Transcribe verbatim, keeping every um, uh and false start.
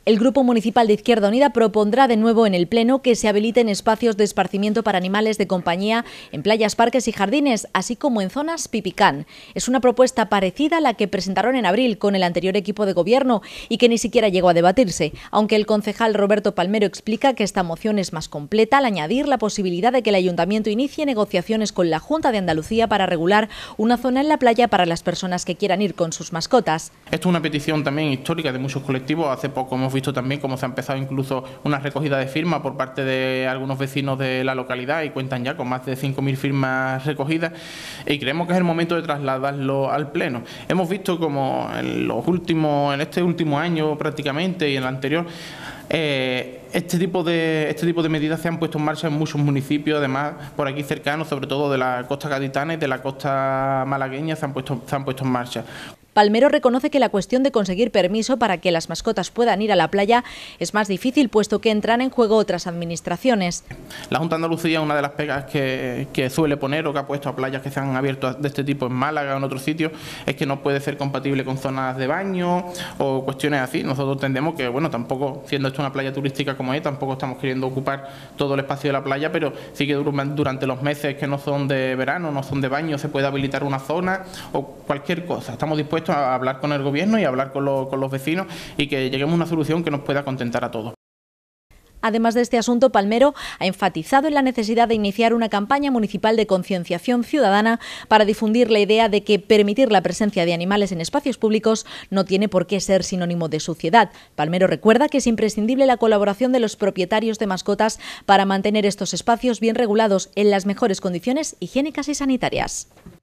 El Grupo Municipal de Izquierda Unida propondrá de nuevo en el Pleno que se habiliten espacios de esparcimiento para animales de compañía en playas, parques y jardines, así como en zonas pipicán. Es una propuesta parecida a la que presentaron en abril con el anterior equipo de gobierno y que ni siquiera llegó a debatirse, aunque el concejal Roberto Palmero explica que esta moción es más completa al añadir la posibilidad de que el Ayuntamiento inicie negociaciones con la Junta de Andalucía para regular una zona en la playa para las personas que quieran ir con sus mascotas. Esto es una petición también histórica de muchos colectivos. Hace poco hemos visto también cómo se ha empezado incluso una recogida de firmas por parte de algunos vecinos de la localidad y cuentan ya con más de cinco mil firmas recogidas, y creemos que es el momento de trasladarlo al Pleno. Hemos visto como en los últimos, en este último año prácticamente y en el anterior, eh, este tipo de este tipo de medidas se han puesto en marcha en muchos municipios, además por aquí cercanos, sobre todo de la costa gaditana y de la costa malagueña, se han puesto se han puesto en marcha. Palmero reconoce que la cuestión de conseguir permiso para que las mascotas puedan ir a la playa es más difícil, puesto que entran en juego otras administraciones. La Junta de Andalucía, una de las pegas que, que suele poner o que ha puesto a playas que se han abierto de este tipo en Málaga o en otros sitios, es que no puede ser compatible con zonas de baño o cuestiones así. Nosotros entendemos que, bueno, tampoco, siendo esto una playa turística como es, tampoco estamos queriendo ocupar todo el espacio de la playa, pero sí que durante los meses que no son de verano, no son de baño, se puede habilitar una zona o cualquier cosa. Estamos dispuestos a hablar con el gobierno y a hablar con los, con los vecinos y que lleguemos a una solución que nos pueda contentar a todos. Además de este asunto, Palmero ha enfatizado en la necesidad de iniciar una campaña municipal de concienciación ciudadana para difundir la idea de que permitir la presencia de animales en espacios públicos no tiene por qué ser sinónimo de suciedad. Palmero recuerda que es imprescindible la colaboración de los propietarios de mascotas para mantener estos espacios bien regulados en las mejores condiciones higiénicas y sanitarias.